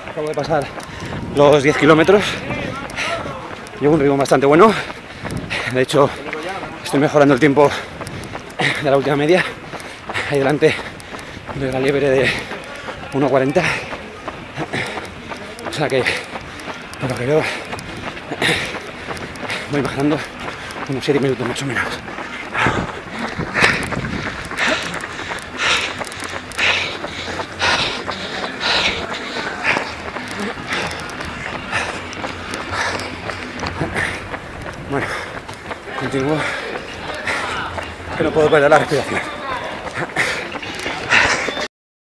Acabo de pasar los 10 kilómetros. Llevo un ritmo bastante bueno. De hecho, estoy mejorando el tiempo de la última media. Ahí delante de la liebre de 1:40. O sea que, por lo que veo, voy bajando unos 7 minutos más o menos. Bueno, continúo, que no puedo perder la respiración.